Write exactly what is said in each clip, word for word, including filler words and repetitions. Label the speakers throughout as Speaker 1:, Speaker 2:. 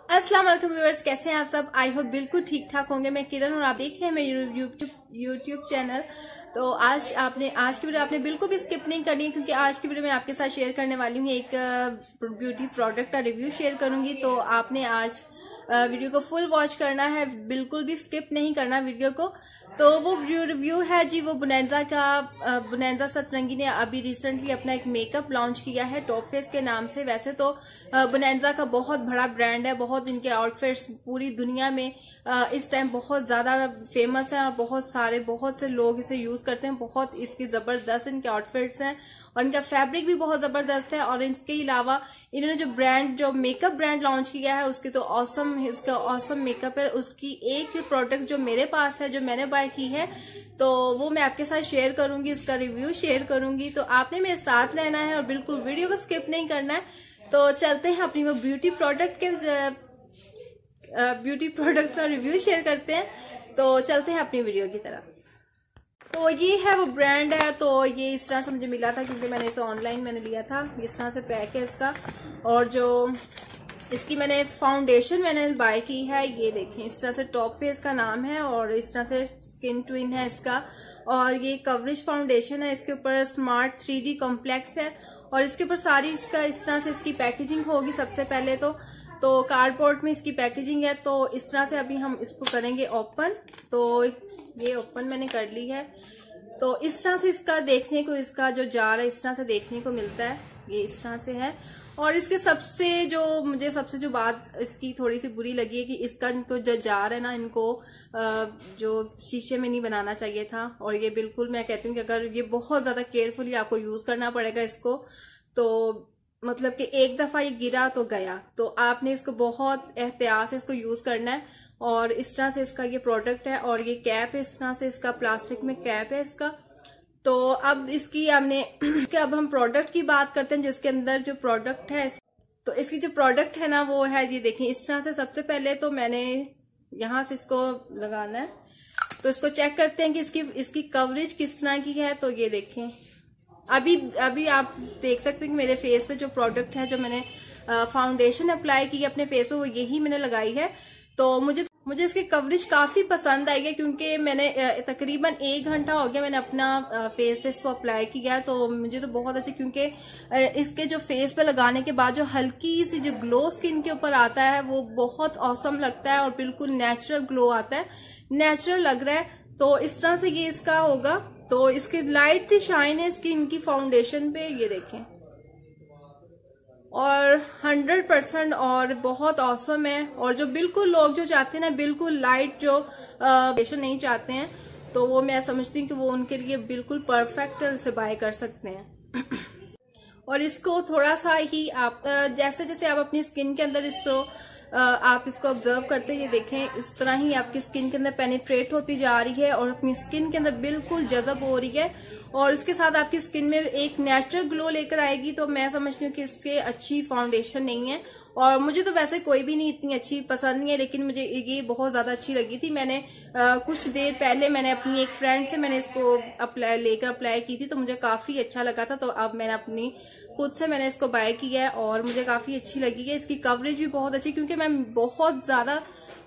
Speaker 1: अस्सलाम वालेकुम व्यूअर्स, कैसे हैं आप सब। आई होप बिल्कुल ठीक ठाक होंगे। मैं किरण और आप देख रहे हैं मेरे यूट्यूब यूट्यूब चैनल। तो आज आपने आज की वीडियो आपने बिल्कुल भी स्किप नहीं करनी है, क्योंकि आज की वीडियो मैं आपके साथ शेयर करने वाली हूँ। एक ब्यूटी प्रोडक्ट का रिव्यू शेयर करूंगी, तो आपने आज वीडियो को फुल वॉच करना है, बिल्कुल भी स्किप नहीं करना वीडियो को। तो वो रिव्यू है जी, वो बोनांजा का। बोनांजा सतरंगी ने अभी रिसेंटली अपना एक मेकअप लॉन्च किया है टॉप फेस के नाम से। वैसे तो बोनांजा का बहुत बड़ा ब्रांड है, बहुत इनके आउटफिट्स पूरी दुनिया में इस टाइम बहुत ज्यादा फेमस है और बहुत सारे बहुत से लोग इसे यूज करते हैं। बहुत इसकी जबरदस्त इनके आउटफिट्स हैं और इनका फैब्रिक भी बहुत जबरदस्त है। और इसके अलावा इन्होंने जो ब्रांड जो मेकअप ब्रांड लॉन्च किया है, उसकी तो ऑसम उसका ऑसम मेकअप है। उसकी एक प्रोडक्ट जो मेरे पास है, जो मैंने बाय की है, तो वो मैं आपके साथ शेयर करूंगी, इसका रिव्यू शेयर करूंगी। तो आपने मेरे साथ रहना है और बिल्कुल वीडियो को स्किप नहीं करना है। तो चलते हैं अपनी वो ब्यूटी प्रोडक्ट के ब्यूटी प्रोडक्ट का रिव्यू शेयर करते हैं। तो चलते हैं अपनी वीडियो की तरफ। तो ये है वो ब्रांड है। तो ये इस तरह से मुझे मिला था, क्योंकि मैंने इसे ऑनलाइन मैंने लिया था। इस तरह से पैक है इसका। और जो इसकी मैंने फाउंडेशन मैंने बाय की है, ये देखें, इस तरह से टॉप फेस का नाम है और इस तरह से स्किन ट्विन है इसका। और ये कवरेज फाउंडेशन है। इसके ऊपर स्मार्ट थ्री डी कॉम्प्लेक्स है और इसके ऊपर सारी इसका इस तरह से इसकी पैकेजिंग होगी। सबसे पहले तो तो कार्डबोर्ड में इसकी पैकेजिंग है। तो इस तरह से अभी हम इसको करेंगे ओपन। तो ये ओपन मैंने कर ली है। तो इस तरह से इसका देखने को, इसका जो जार है इस तरह से देखने को मिलता है। ये इस तरह से है। और इसके सबसे जो मुझे सबसे जो बात इसकी थोड़ी सी बुरी लगी है कि इसका इनको जो जार है ना, इनको जो शीशे में नहीं बनाना चाहिए था। और ये बिल्कुल मैं कहती हूँ कि अगर ये बहुत ज्यादा केयरफुली आपको यूज करना पड़ेगा इसको। तो मतलब कि एक दफा ये गिरा तो गया, तो आपने इसको बहुत एहतियात से इसको यूज करना है। और इस तरह से इसका ये प्रोडक्ट है और ये कैप है, इस तरह से इसका प्लास्टिक में कैप है इसका। तो अब इसकी हमने इसके अब हम प्रोडक्ट की बात करते हैं। जो इसके अंदर जो प्रोडक्ट है, तो इसकी जो प्रोडक्ट है ना, वो है ये देखिए इस तरह से। सबसे पहले तो मैंने यहाँ से इसको लगाना है, तो इसको चेक करते हैं कि इसकी इसकी कवरेज किस तरह की है। तो ये देखें, अभी अभी आप देख सकते हैं कि मेरे फेस पे जो प्रोडक्ट है, जो मैंने फाउंडेशन अप्लाई की अपने फेस पे, वो यही मैंने लगाई है। तो मुझे मुझे इसकी कवरेज काफी पसंद आई है, क्योंकि मैंने तकरीबन एक घंटा हो गया मैंने अपना फेस पे इसको अप्लाई किया। तो मुझे तो बहुत अच्छी, क्योंकि इसके जो फेस पे लगाने के बाद जो हल्की सी जो ग्लो स्किन के ऊपर आता है, वो बहुत औसम लगता है और बिल्कुल नेचुरल ग्लो आता है, नेचुरल लग रहा है। तो इस तरह से ये इसका होगा। तो इसकी लाइट सी शाइन है इसकी इनकी फाउंडेशन पे, ये देखें, और हंड्रेड परसेंट और बहुत औसम है। और जो बिल्कुल लोग जो चाहते हैं ना, बिल्कुल लाइट जो फाउंडेशन नहीं चाहते हैं, तो वो मैं समझती हूँ कि वो उनके लिए बिल्कुल परफेक्ट उसे बाय कर सकते हैं। और इसको थोड़ा सा ही आप जैसे जैसे आप अपनी स्किन के अंदर इसको आप इसको ऑब्जर्व करते हैं, ये देखें, इस तरह ही आपकी स्किन के अंदर पेनिट्रेट होती जा रही है और अपनी स्किन के अंदर बिल्कुल जज़ब हो रही है। और इसके साथ आपकी स्किन में एक नेचुरल ग्लो लेकर आएगी। तो मैं समझती हूँ कि इसके अच्छी फाउंडेशन नहीं है। और मुझे तो वैसे कोई भी नहीं इतनी अच्छी पसंद नहीं है, लेकिन मुझे ये बहुत ज्यादा अच्छी लगी थी। मैंने आ, कुछ देर पहले मैंने अपनी एक फ्रेंड से मैंने इसको अप्लाई लेकर अप्लाई की थी, तो मुझे काफी अच्छा लगा था। तो अब मैंने अपनी खुद से मैंने इसको बाय किया है और मुझे काफी अच्छी लगी है। इसकी कवरेज भी बहुत अच्छी, क्योंकि मैं बहुत ज्यादा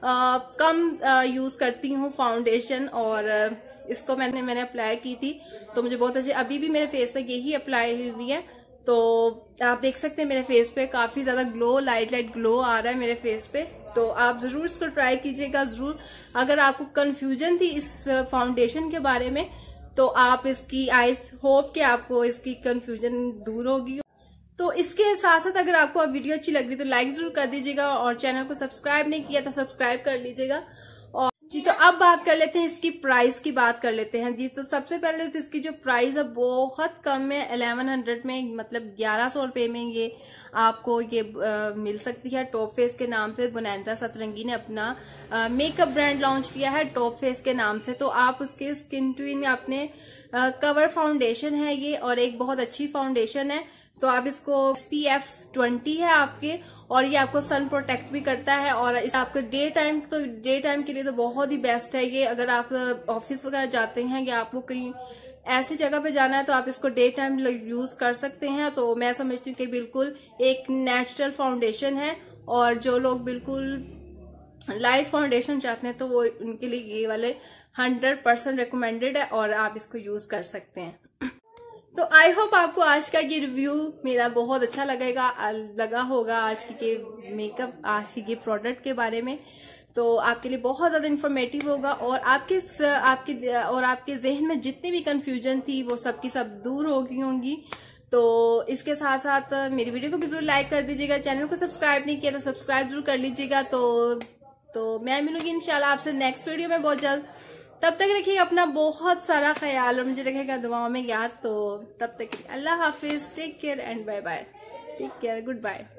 Speaker 1: कम आ, यूज करती हूँ फाउंडेशन। और आ, इसको मैंने मैंने अप्लाई की थी, तो मुझे बहुत अच्छी, अभी भी मेरे फेस पे यही अप्लाई हुई है। तो आप देख सकते हैं मेरे फेस पे काफी ज्यादा ग्लो, लाइट लाइट ग्लो आ रहा है मेरे फेस पे। तो आप जरूर इसको ट्राई कीजिएगा जरूर। अगर आपको कंफ्यूजन थी इस फाउंडेशन के बारे में, तो आप इसकी आई होप कि आपको इसकी कंफ्यूजन दूर होगी। तो इसके साथ साथ अगर आपको अब वीडियो अच्छी लग रही तो लाइक जरूर कर दीजिएगा, और चैनल को सब्सक्राइब नहीं किया तो सब्सक्राइब कर लीजिएगा। और जी, तो अब बात कर लेते हैं इसकी प्राइस की बात कर लेते हैं जी। तो सबसे पहले तो इसकी जो प्राइस है बहुत कम है, इलेवन हंड्रेड में, मतलब ग्यारह सौ रुपए में ये आपको ये आ, मिल सकती है। टॉप फेस के नाम से बोनांजा सतरंगी ने अपना मेकअप ब्रांड लॉन्च किया है टॉप फेस के नाम से। तो आप उसके स्किन ट्विन अपने आ, कवर फाउंडेशन है ये, और एक बहुत अच्छी फाउंडेशन है। तो आप इसको एस पी एफ ट्वेंटी है आपके, और ये आपको सन प्रोटेक्ट भी करता है। और इस आपको डे टाइम तो डे टाइम के लिए तो बहुत ही बेस्ट है ये। अगर आप ऑफिस वगैरह जाते हैं या आपको कहीं ऐसी जगह पे जाना है, तो आप इसको डे टाइम यूज कर सकते हैं। तो मैं समझती हूँ कि बिल्कुल एक नेचुरल फाउंडेशन है और जो लोग बिल्कुल लाइट फाउंडेशन चाहते हैं तो वो उनके लिए ये वाले हंड्रेड परसेंट रिकमेंडेड है और आप इसको यूज कर सकते हैं। तो आई होप आपको आज का ये रिव्यू मेरा बहुत अच्छा लगेगा लगा होगा आज की के मेकअप आज की ये प्रोडक्ट के बारे में। तो आपके लिए बहुत ज्यादा इन्फॉर्मेटिव होगा और आपके आपके और आपके जहन में जितनी भी कंफ्यूजन थी वो सब की सब दूर हो गई होंगी। तो इसके साथ साथ मेरी वीडियो को भी जरूर लाइक कर दीजिएगा, चैनल को सब्सक्राइब नहीं किया तो सब्सक्राइब जरूर कर लीजिएगा। तो तो मैं मिलूंगी इंशाल्लाह आपसे नेक्स्ट वीडियो में बहुत जल्द। तब तक रखिएगा अपना बहुत सारा ख्याल और मुझे रखेगा दुआओं में याद। तो तब तक अल्लाह हाफिज, take care and bye bye. Take care, good bye.